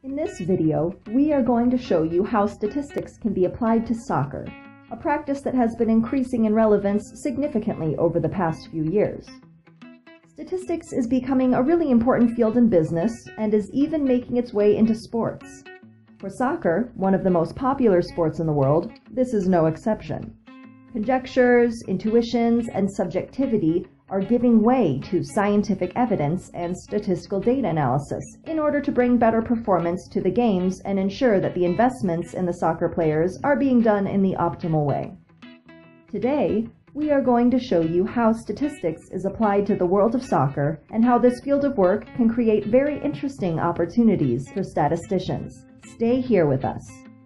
In this video, we are going to show you how statistics can be applied to soccer, a practice that has been increasing in relevance significantly over the past few years. Statistics is becoming a really important field in business and is even making its way into sports. For soccer, one of the most popular sports in the world, this is no exception. Conjectures, intuitions, and subjectivity are giving way to scientific evidence and statistical data analysis in order to bring better performance to the games and ensure that the investments in the soccer players are being done in the optimal way. Today, we are going to show you how statistics is applied to the world of soccer and how this field of work can create very interesting opportunities for statisticians. Stay here with us.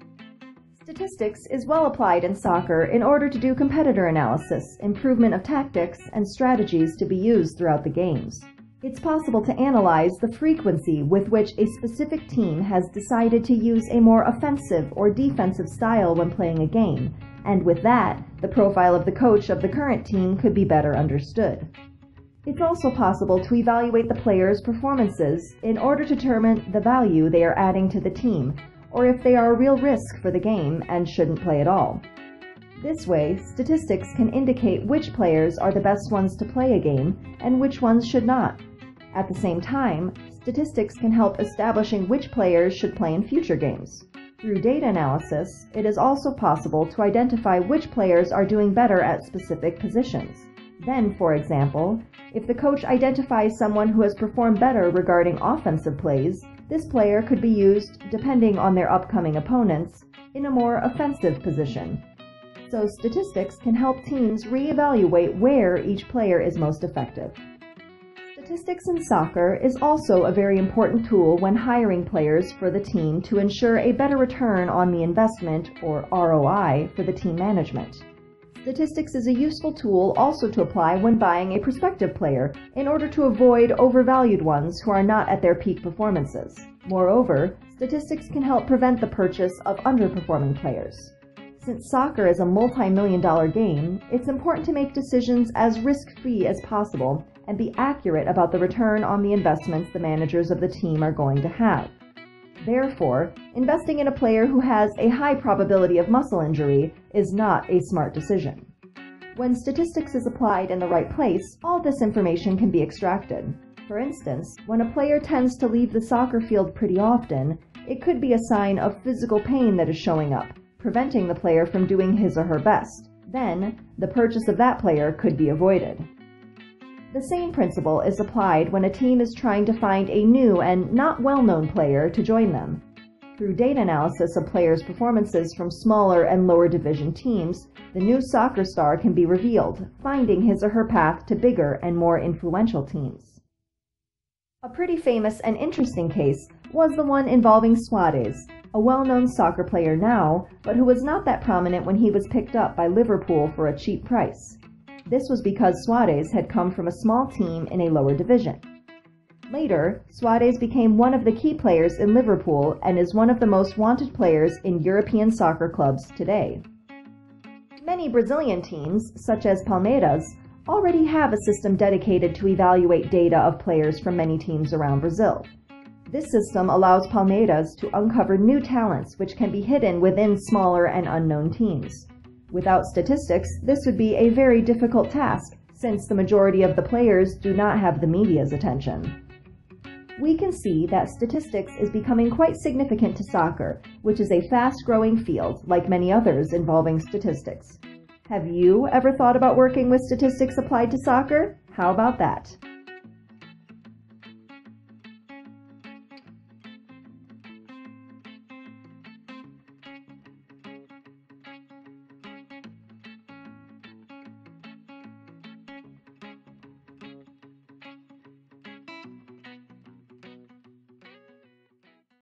Statistics is well applied in soccer in order to do competitor analysis, improvement of tactics, and strategies to be used throughout the games. It's possible to analyze the frequency with which a specific team has decided to use a more offensive or defensive style when playing a game, and with that, the profile of the coach of the current team could be better understood. It's also possible to evaluate the players' performances in order to determine the value they are adding to the team, or if they are a real risk for the game and shouldn't play at all. This way, statistics can indicate which players are the best ones to play a game and which ones should not. At the same time, statistics can help establishing which players should play in future games. Through data analysis, it is also possible to identify which players are doing better at specific positions. Then, for example, if the coach identifies someone who has performed better regarding offensive plays, this player could be used, depending on their upcoming opponents, in a more offensive position. So statistics can help teams reevaluate where each player is most effective. Statistics in soccer is also a very important tool when hiring players for the team to ensure a better return on the investment, or ROI, for the team management. Statistics is a useful tool also to apply when buying a prospective player in order to avoid overvalued ones who are not at their peak performances. Moreover, statistics can help prevent the purchase of underperforming players. Since soccer is a multi-million-dollar game, it's important to make decisions as risk-free as possible and be accurate about the return on the investments the managers of the team are going to have. Therefore, investing in a player who has a high probability of muscle injury is not a smart decision. When statistics is applied in the right place, all this information can be extracted. For instance, when a player tends to leave the soccer field pretty often, it could be a sign of physical pain that is showing up, preventing the player from doing his or her best. Then, the purchase of that player could be avoided. The same principle is applied when a team is trying to find a new and not well-known player to join them. Through data analysis of players' performances from smaller and lower division teams, the new soccer star can be revealed, finding his or her path to bigger and more influential teams. A pretty famous and interesting case was the one involving Suarez, a well-known soccer player now, but who was not that prominent when he was picked up by Liverpool for a cheap price. This was because Suarez had come from a small team in a lower division. Later, Suarez became one of the key players in Liverpool and is one of the most wanted players in European soccer clubs today. Many Brazilian teams, such as Palmeiras, already have a system dedicated to evaluate data of players from many teams around Brazil. This system allows Palmeiras to uncover new talents which can be hidden within smaller and unknown teams. Without statistics, this would be a very difficult task, since the majority of the players do not have the media's attention. We can see that statistics is becoming quite significant to soccer, which is a fast-growing field, like many others involving statistics. Have you ever thought about working with statistics applied to soccer? How about that?